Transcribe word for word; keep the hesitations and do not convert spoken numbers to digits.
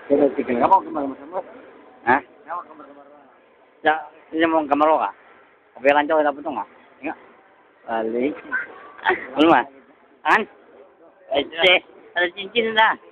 Pero si que le vamos a quemar más. Hah? Le vamos a quemar más. Ya, ini mau kamar lo kah? Tapi lanjut kita potong nggak? Enggak. Balik. Belum ah? Kan? Eh, ada cincin dah.